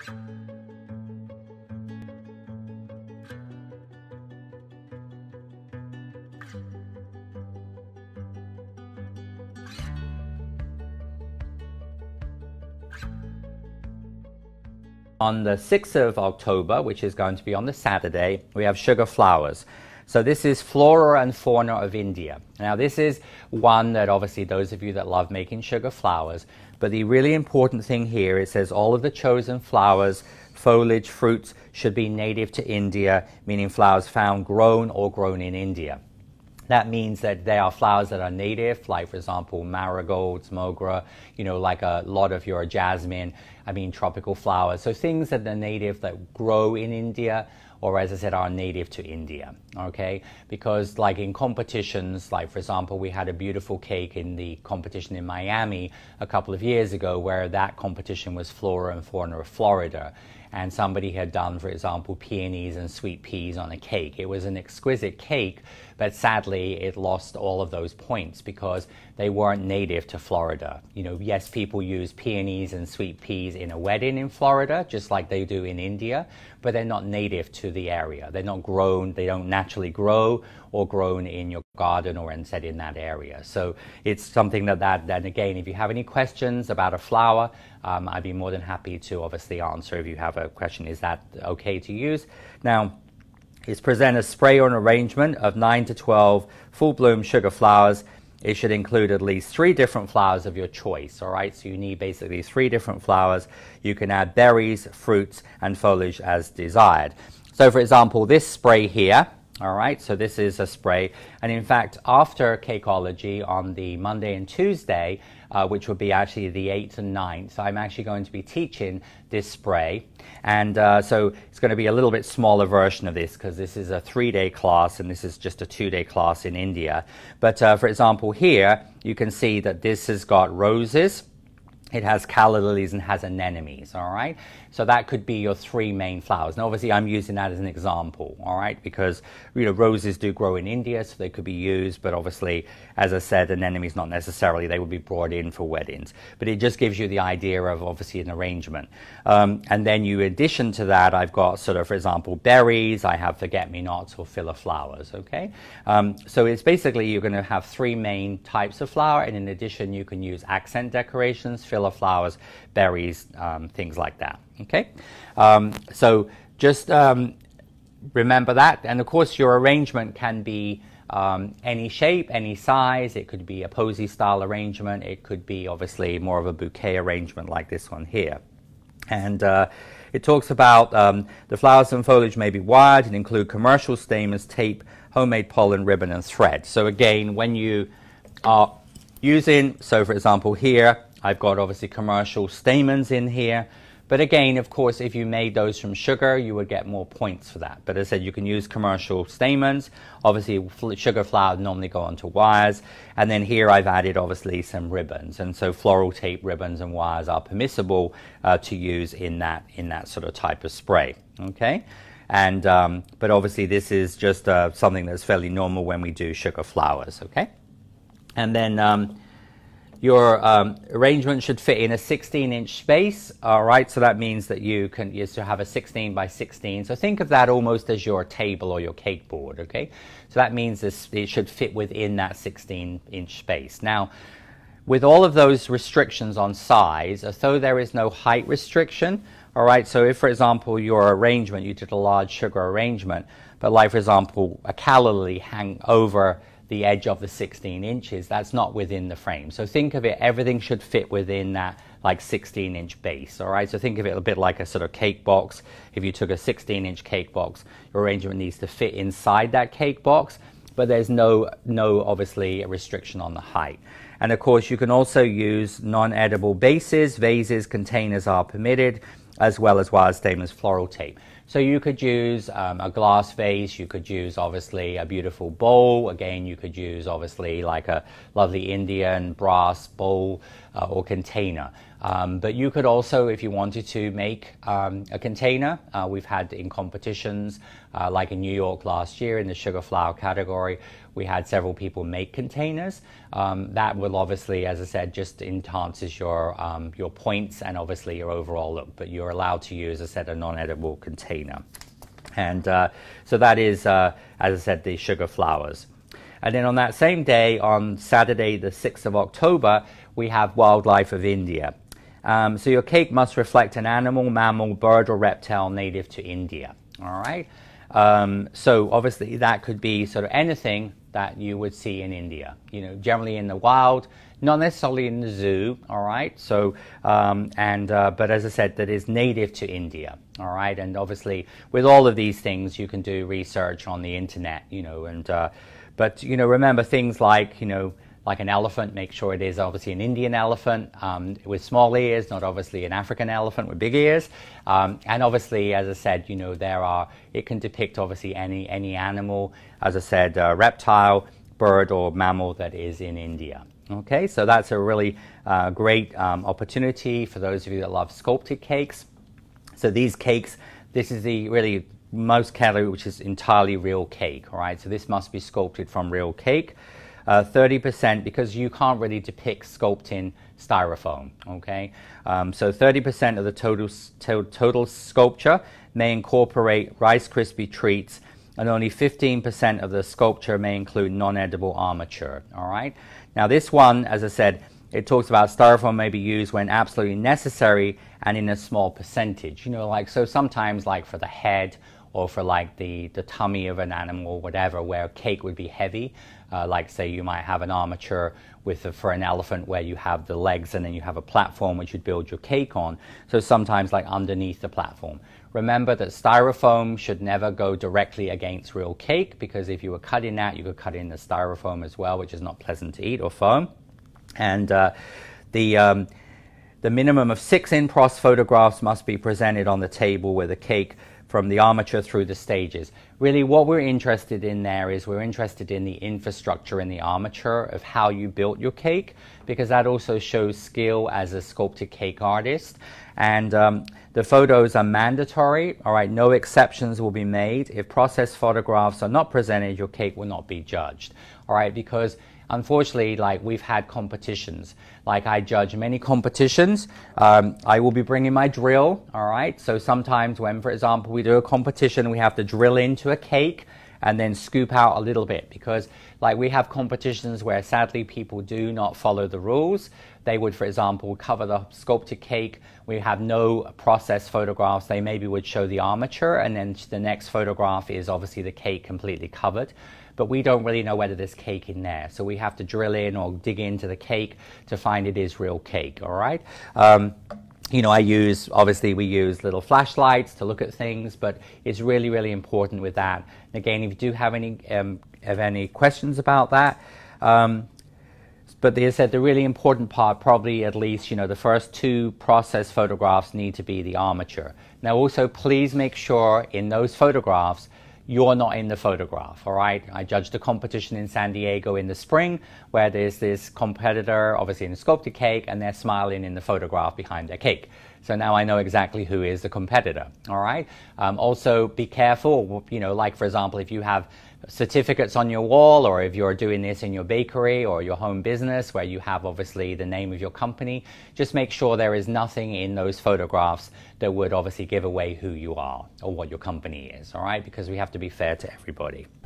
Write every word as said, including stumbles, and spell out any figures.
On the sixth of October, which is going to be on the Saturday, we have sugar flowers. So this is Flora and Fauna of India. Now this is one that obviously those of you that love making sugar flowers, but the really important thing here, it says all of the chosen flowers, foliage, fruits should be native to India, meaning flowers found grown or grown in India. That means that they are flowers that are native, like for example marigolds, mogra, you know, like a lot of your jasmine, I mean tropical flowers. So things that are native that grow in India, or as I said, are native to India, okay? Because like in competitions, like for example, we had a beautiful cake in the competition in Miami a couple of years ago where that competition was Flora and Fauna of Florida. And somebody had done, for example, peonies and sweet peas on a cake. It was an exquisite cake, but sadly it lost all of those points because they weren't native to Florida. You know, yes, people use peonies and sweet peas in a wedding in Florida, just like they do in India, but they're not native to the area. They're not grown, they don't naturally grow or grown in your garden or instead in that area. So it's something that, that, that again, if you have any questions about a flower, um, I'd be more than happy to obviously answer if you have a question, is that okay to use? Now, it's present a spray or an arrangement of nine to twelve full bloom sugar flowers. It should include at least three different flowers of your choice, all right? So you need basically three different flowers. You can add berries, fruits, and foliage as desired. So for example, this spray here, all right, so this is a spray. And in fact, after Cakeology on the Monday and Tuesday, uh, which would be actually the eighth and ninth, I'm actually going to be teaching this spray. And uh, so it's going to be a little bit smaller version of this because this is a three-day class and this is just a two-day class in India. But uh, for example, here you can see that this has got roses, it has calla lilies and has anemones, all right? So that could be your three main flowers. And obviously I'm using that as an example, all right? Because, you know, roses do grow in India, so they could be used, but obviously, as I said, anemones not necessarily, they would be brought in for weddings. But it just gives you the idea of obviously an arrangement. Um, and then you, in addition to that, I've got sort of, for example, berries, I have forget-me-nots or filler flowers, okay? Um, so it's basically, you're gonna have three main types of flower, and in addition, you can use accent decorations, filler flowers, berries, um, things like that. Okay, um, so just um, remember that, and of course your arrangement can be um, any shape, any size. It could be a posy style arrangement, it could be obviously more of a bouquet arrangement like this one here. And uh, it talks about um, the flowers and foliage may be wired and include commercial stamens, tape, homemade pollen, ribbon and thread. So again, when you are using, so for example here, I've got obviously commercial stamens in here. But again, of course, if you made those from sugar, you would get more points for that. But as I said, you can use commercial stamens. Obviously, sugar flowers normally go onto wires. And then here I've added, obviously, some ribbons. And so floral tape, ribbons, and wires are permissible uh, to use in that, in that sort of type of spray. Okay? And, um, but obviously, this is just uh, something that's fairly normal when we do sugar flowers. Okay? And then Um, your um, arrangement should fit in a sixteen inch space, all right? So that means that you can you have a sixteen by sixteen. So think of that almost as your table or your cake board, okay? So that means this, it should fit within that sixteen inch space. Now, with all of those restrictions on size, although there is no height restriction, all right? So if, for example, your arrangement, you did a large sugar arrangement, but like, for example, a calla lily hang over the edge of the sixteen inches, that's not within the frame. So think of it, everything should fit within that like sixteen inch base, all right? So think of it a bit like a sort of cake box. If you took a sixteen inch cake box, your arrangement needs to fit inside that cake box, but there's no, no obviously restriction on the height. And of course, you can also use non-edible bases, vases, containers are permitted, as well as wire stamens, floral tape. So you could use um, a glass vase, you could use obviously a beautiful bowl, again you could use obviously like a lovely Indian brass bowl, uh, or container. Um, but you could also, if you wanted to make um, a container, uh, we've had in competitions, uh, like in New York last year in the sugar flower category, we had several people make containers. Um, that will obviously, as I said, just enhances your, um, your points and obviously your overall look, but you're allowed to use, as I said, a non-edible container. And uh, so that is, uh, as I said, the sugar flowers. And then on that same day, on Saturday, the sixth of October, we have Wildlife of India. Um, so your cake must reflect an animal, mammal, bird, or reptile native to India. All right. Um, so obviously that could be sort of anything that you would see in India. You know, generally in the wild, not necessarily in the zoo. All right. So um, and uh, but as I said, that is native to India. All right. And obviously, with all of these things, you can do research on the internet. You know, and uh, but you know, remember things like you know. like an elephant, make sure it is obviously an Indian elephant um, with small ears, not obviously an African elephant with big ears. Um, and obviously, as I said, you know, there are, it can depict obviously any, any animal, as I said, uh, reptile, bird, or mammal that is in India. Okay, so that's a really uh, great um, opportunity for those of you that love sculpted cakes. So these cakes, this is the really most category, which is entirely real cake, all right? So this must be sculpted from real cake. Uh, thirty percent because you can't really depict sculpting styrofoam, okay? Um, so thirty percent of the total, to, total sculpture may incorporate Rice Krispie treats, and only fifteen percent of the sculpture may include non-edible armature, all right? Now this one, as I said, it talks about styrofoam may be used when absolutely necessary and in a small percentage. You know, like, so sometimes like for the head or for like the, the tummy of an animal or whatever, where cake would be heavy. Uh, like say you might have an armature with a, for an elephant where you have the legs and then you have a platform which you'd build your cake on. So sometimes like underneath the platform. Remember that styrofoam should never go directly against real cake, because if you were cutting that, you could cut in the styrofoam as well, which is not pleasant to eat, or foam. And uh, the um, the minimum of six in-process photographs must be presented on the table with a cake from the armature through the stages. Really what we're interested in there is we're interested in the infrastructure in the armature of how you built your cake, because that also shows skill as a sculpted cake artist. And um, the photos are mandatory, all right, no exceptions will be made. If process photographs are not presented, your cake will not be judged, all right, because unfortunately, like we've had competitions, like I judge many competitions. Um, I will be bringing my drill, all right? So sometimes when, for example, we do a competition, we have to drill into a cake and then scoop out a little bit, because like we have competitions where sadly people do not follow the rules. They would, for example, cover the sculpted cake. We have no process photographs. They maybe would show the armature, and then the next photograph is obviously the cake completely covered. But we don't really know whether there's cake in there. So we have to drill in or dig into the cake to find it is real cake, all right? Um, you know, I use, obviously we use little flashlights to look at things, but it's really, really important with that. And again, if you do have any, um, have any questions about that, um, but they said the really important part, probably at least, you know, the first two process photographs need to be the armature. Now also, please make sure in those photographs you're not in the photograph, all right? I judged a competition in San Diego in the spring where there's this competitor, obviously in a sculpted cake, and they're smiling in the photograph behind their cake. So now I know exactly who is the competitor, all right? Um, also, be careful, you know, like for example, if you have certificates on your wall, or if you're doing this in your bakery or your home business where you have obviously the name of your company, just make sure there is nothing in those photographs that would obviously give away who you are or what your company is, all right? Because we have to be fair to everybody.